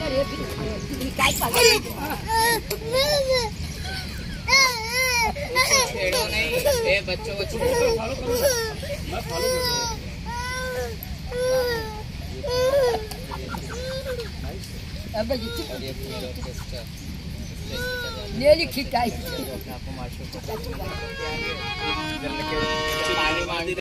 छेड़ो नहीं, ए बच्चों को छेड़ो। अब ले ली खिंचाई।